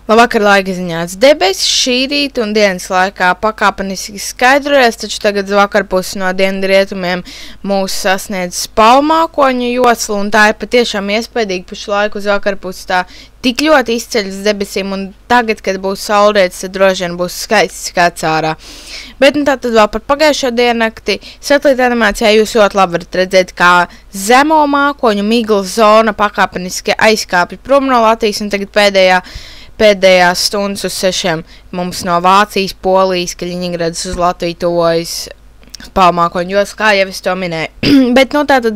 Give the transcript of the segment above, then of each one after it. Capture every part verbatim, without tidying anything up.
Labvakar, laika ziņās. Debesis šī rīta un dienas laikā pakāpeniski skaidrojas, taču tagad vakarpusi no dienvidrietumiem mūs sasniedz spalmākoņu josla, un tā ir patiešām iespējīgi pašu laiku uz vakarpusi tā tik ļoti izceļas debesīm, un tagad, kad būs saulrietis, tad droši vien būs skaists kāds ārā. Bet nu tātad vēl par pagājušo diennakti satelīta animācijā jūs ļoti labi varat redzēt, kā zemo mākoņu miglas zona pakāpeniski aizkāpja prom no Latvijas, un tagad pēdējā Pēdējās stundas uz sešiem mums no Vācijas, Polijas, Kaļiņgradas uz Latviju tuvojas spalmākoņu josla, kā jau es to minēju. Bet nu tātad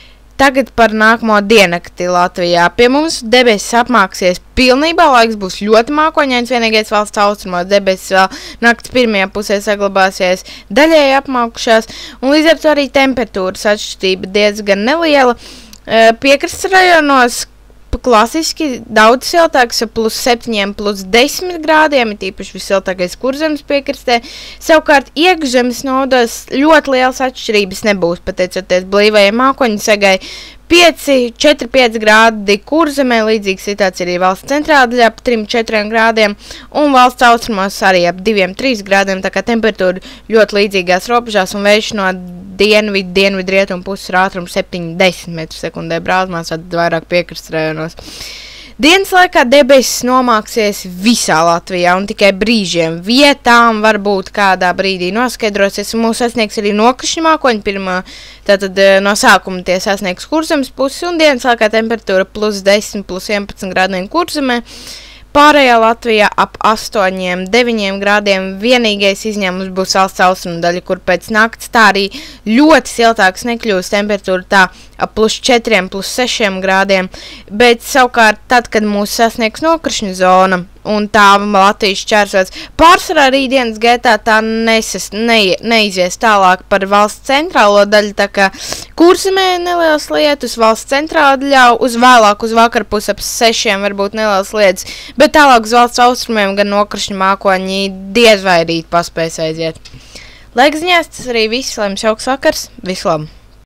tagad par nākamo diennakti Latvijā. Pie mums debesis apmāksies pilnībā, laiks būs ļoti mākoņains, vienīgais valsts austrumos debesis vēl nakts pirmajā pusē saglabāsies daļēji apmākušās, un līdz ar to arī temperatūras atšķirība diezgan neliela. Piekrastes rajonos klasiski daudz siltāks, plus septiņiem, plus desmit grādiem, ir tīpaši visiltākais Kurzemes piekrastē. Savukārt iekšzemes nodos ļoti liels atšķirības nebūs, pateicoties blīvajai mākoņu segai. pieci, četri, pieci grādi Kurzemē, līdzīga situācija arī valsts centrālā daļā ap trim, četriem grādiem, un valsts austrumos arī ap diviem, trīs grādiem, tā kā temperatūra ļoti līdzīgās robežās, un vējš no dienvidu, dienvidu rietumu puses ir ātrums septiņi, desmit metru sekundē brāzmās, tad vairāk piekrastes rajonos. Dienas laikā debesis nomāksies visā Latvijā, un tikai brīžiem vietām varbūt kādā brīdī noskaidrosies, un mūs sasniegs arī nokrišņu mākoņi pirmā, tātad no sākuma tie sasniegs Kurzemes puses, un dienas laikā temperatūra plus desmit, plus vienpadsmit grādiem Kurzemē. Pārējā Latvijā ap astoņiem, deviņiem grādiem, vienīgais izņēmums būs valsts austrumu daļa, kur pēc nakts tā arī ļoti siltāks nekļūs, temperatūra tā ap plus četriem, plus sešiem grādiem, bet savukārt tad, kad mūs sasniegs nokrišņu zona un tā Latvijas šķērsots, pārsvarā rītdienas gaitā tā nesas, ne, neizies tālāk par valsts centrālo daļu, tā kā Kurzemē neliels lietus, valsts centrālā daļā uz vēlāk uz vakarpus ap sešiem varbūt neliels lietus, bet tālāk uz valsts austrumiem gan nokrišņu mākoņi diez vai rīt paspēs aiziet. Laika ziņās tas arī viss, lai jums jauks vakars, visu labu!